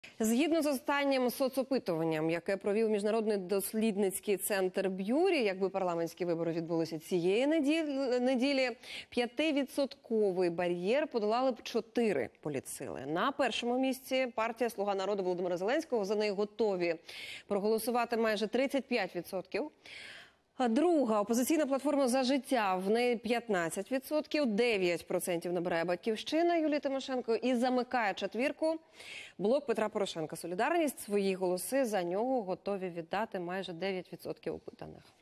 Згідно з останнім соцопитуванням, яке провів Міжнародний дослідницький центр Б'юрі, якби парламентські вибори відбулися цієї неділі, 5-відсотковий бар'єр подолали б 4 політсили. На першому місці партія «Слуга народу» Володимира Зеленського. За неї готові проголосувати майже 35%. Друга – опозиційна платформа «За життя», в неї 15%, 9% набирає «Батьківщина» Юлії Тимошенко і замикає четвірку блок Петра Порошенка. «Солідарність» свої голоси за нього готові віддати майже 9% опитаних.